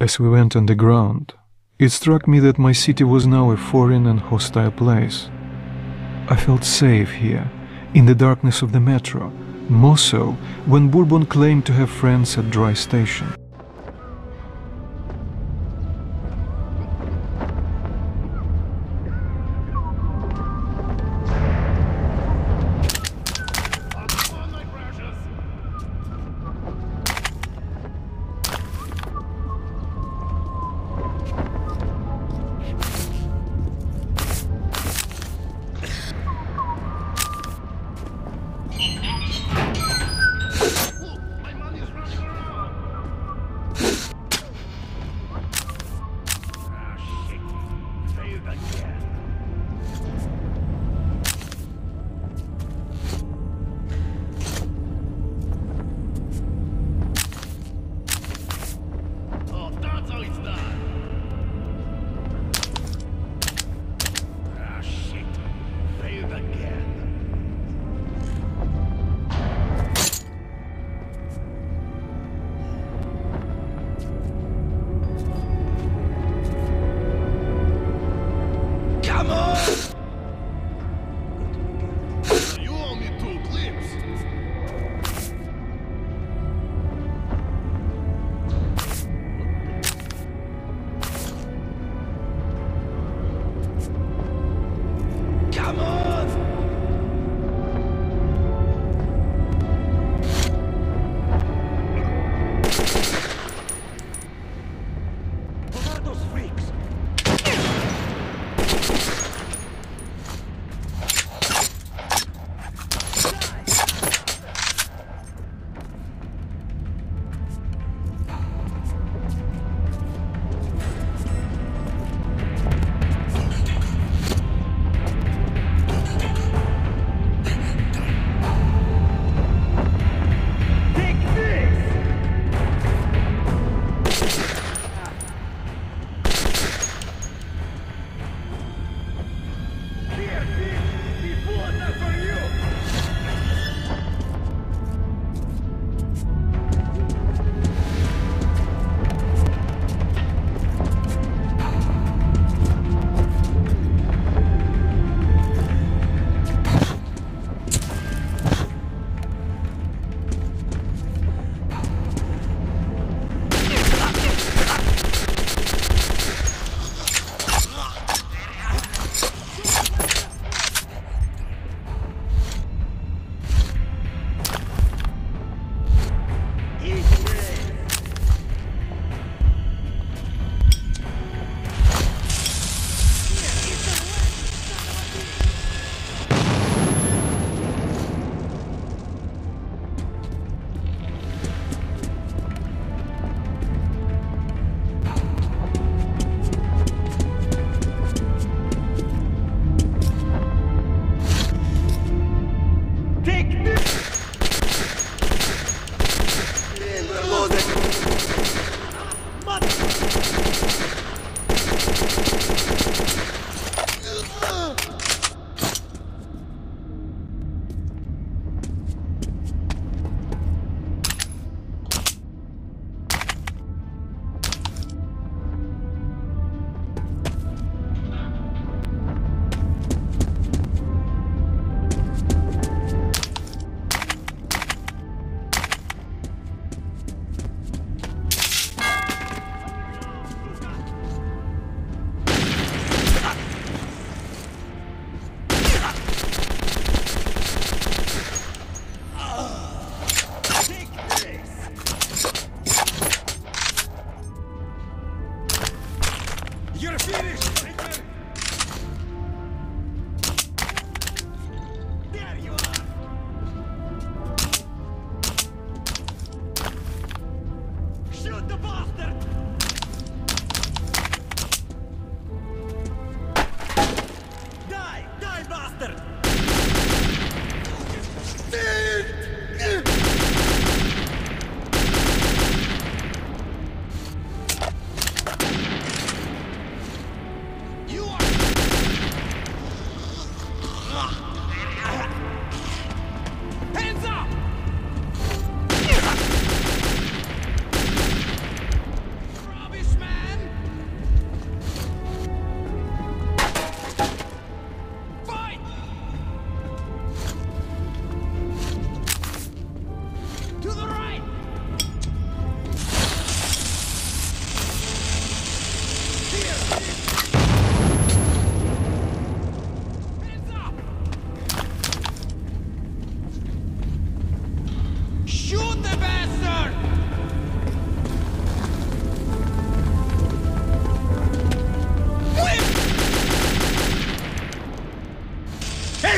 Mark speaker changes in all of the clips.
Speaker 1: As we went underground, it struck me that my city was now a foreign and hostile place. I felt safe here, in the darkness of the metro, more so when Bourbon claimed to have friends at Dry Station.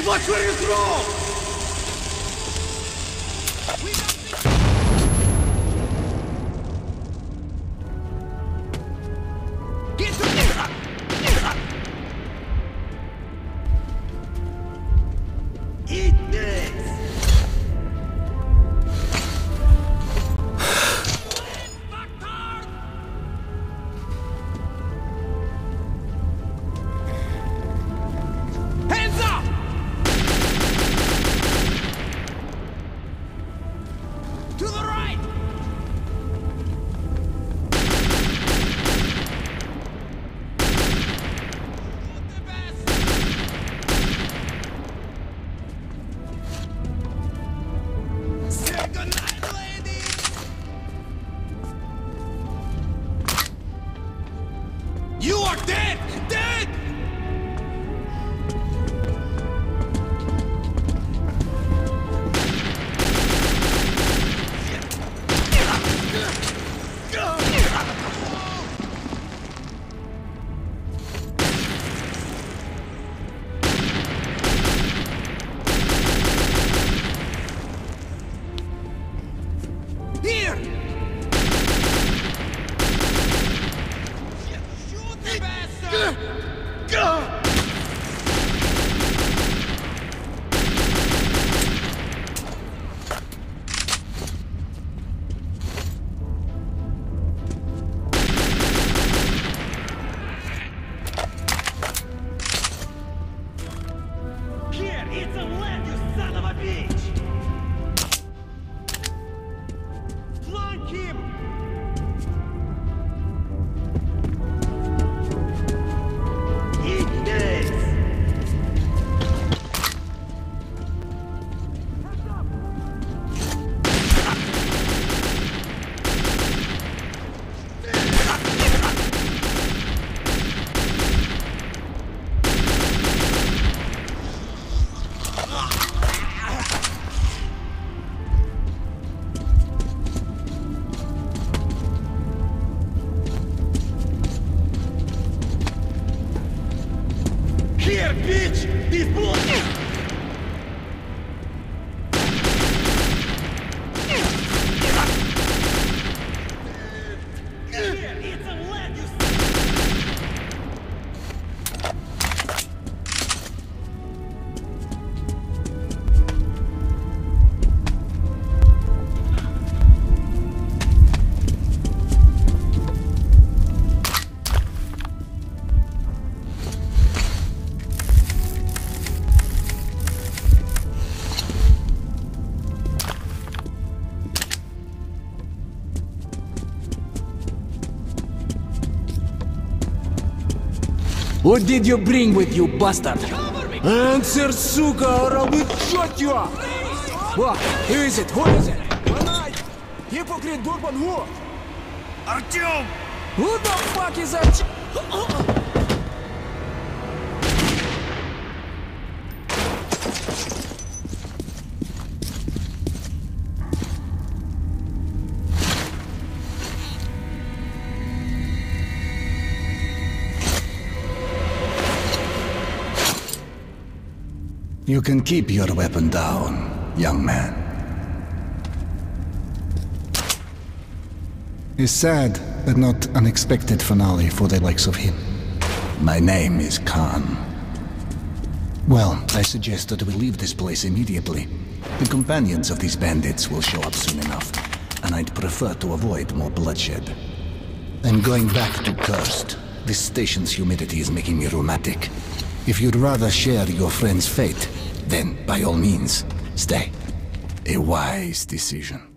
Speaker 2: Hey, watch where you throw! Get to Eat this! Hands up! To the right! Say goodnight, lady! You are dead! Dead! Here! Shoot the bastard! Here, it's a land, you son of a bitch! Flank him! Eat this! Here, bitch! These bullets! Here, it's a land, you
Speaker 3: What did you bring with you, bastard? Answer, suka, or I will shot you! What? Who is it? Who is it? Hypocrite Durban, who?
Speaker 2: Artyom!
Speaker 3: Who the fuck is Artyom?
Speaker 4: You can keep your weapon down, young man. A sad but not unexpected finale for the likes of him. My name is Khan. Well, I suggest that we leave this place immediately. The companions of these bandits will show up soon enough, and I'd prefer to avoid more bloodshed. I'm going back to Cursed. This station's humidity is making me rheumatic. If you'd rather share your friend's fate, then by all means, stay. A wise decision.